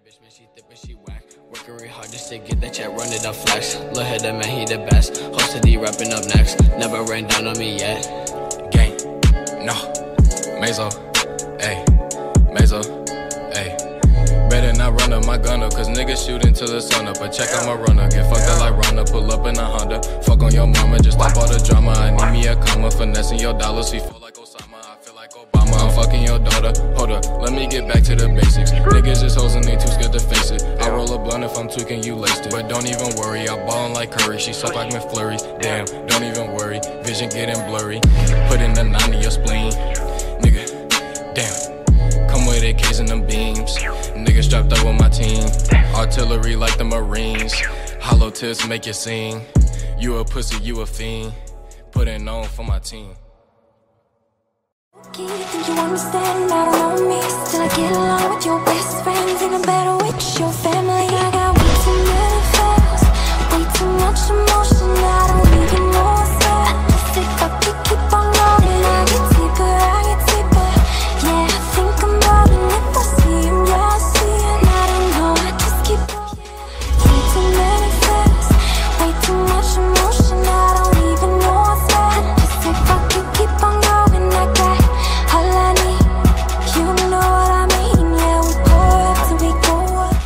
bitch, man, she thick, but she whack. Working real hard just to get that check, run it up flex. Lil' Header, man, he the best. Hosted D rapping up next. Never ran down on me yet. Gang, no. Mazo, ayy. Mazo, ayy. Better not run up my gun up, cause niggas shoot until the sun up. But check out my runner, get fucked up like Ronda. Pull up in a Honda, fuck on your mama, just stop all the drama. I need me a comma, finessing your dollars. We feel like Osama, I feel like Obama. I'm fucking your daughter, hold up, let me get back to the basics. Niggas just hoes and they too scared to face it. I roll a blunt if I'm tweaking, you laced it. But don't even worry, I'm ballin' like Curry. She suck like McFlurries, damn, don't even worry. Vision getting blurry, put in the 9 in your spleen. Nigga, damn, come with AKs and them beams. Niggas strapped up with my team. Artillery like the Marines. Hollow tips make you sing. You a pussy, you a fiend. Putting on for my team. Think you understand, I don't know me. Still I get along with your best friends, and I'm better with your family. I got way too many feelings, way too much emotion. I don't even know what's up. Just if I could keep on going, I get deeper, I get deeper. Yeah, I think I'm rolling. If I see him, yeah, I see it. I don't know, I just keep on. Way too many feelings, way too much emotion. I don't even know what's up. Just if I could keep on going, I got all I need. You know what I mean? Yeah, we pour up till we go up.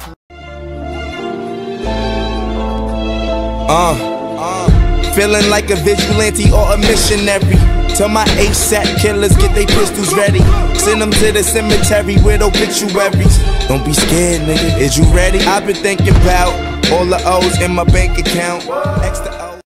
Feeling like a vigilante or a missionary. Tell my ASAP killers get they pistols ready. Send them to the cemetery with obituaries. Don't be scared, nigga, is you ready? I've been thinking about all the O's in my bank account. Extra